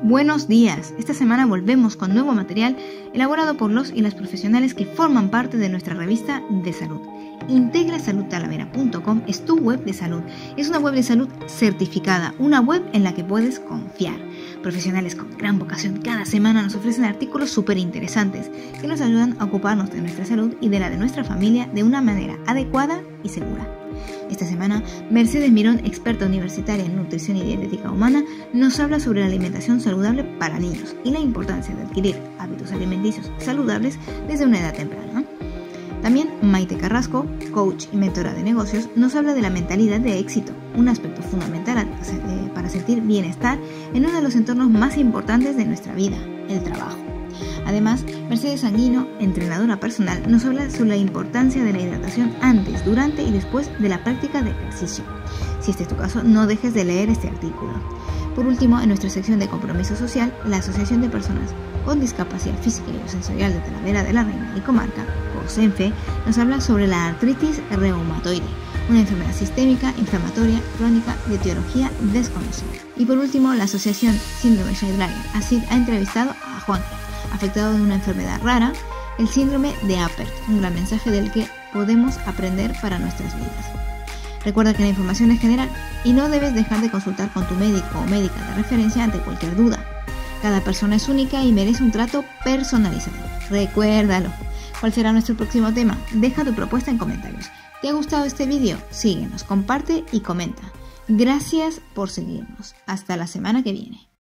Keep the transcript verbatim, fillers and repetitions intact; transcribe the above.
Buenos días, esta semana volvemos con nuevo material elaborado por los y las profesionales que forman parte de nuestra revista de salud. integra salud talavera punto com es tu web de salud. Es una web de salud certificada, una web en la que puedes confiar. Profesionales con gran vocación cada semana nos ofrecen artículos súper interesantes que nos ayudan a ocuparnos de nuestra salud y de la de nuestra familia de una manera adecuada y segura. Esta semana, Mercedes Mirón, experta universitaria en nutrición y dietética humana, nos habla sobre la alimentación saludable para niños y la importancia de adquirir hábitos alimenticios saludables desde una edad temprana. También Maite Carrasco, coach y mentora de negocios, nos habla de la mentalidad de éxito, un aspecto fundamental para sentir bienestar en uno de los entornos más importantes de nuestra vida, el trabajo. Además, Mercedes Sanguino, entrenadora personal, nos habla sobre la importancia de la hidratación antes, durante y después de la práctica de ejercicio. Si este es tu caso, no dejes de leer este artículo. Por último, en nuestra sección de compromiso social, la Asociación de Personas con Discapacidad Física y Sensorial de Talavera de la Reina y Comarca, o SENFE, nos habla sobre la artritis reumatoide, una enfermedad sistémica, inflamatoria, crónica, de etiología desconocida. Y por último, la Asociación Síndrome Shine-Drager, ASID, ha entrevistado a Juan, afectado de una enfermedad rara, el síndrome de Apert, un gran mensaje del que podemos aprender para nuestras vidas. Recuerda que la información es general y no debes dejar de consultar con tu médico o médica de referencia ante cualquier duda. Cada persona es única y merece un trato personalizado. Recuérdalo. ¿Cuál será nuestro próximo tema? Deja tu propuesta en comentarios. ¿Te ha gustado este vídeo? Síguenos, comparte y comenta. Gracias por seguirnos. Hasta la semana que viene.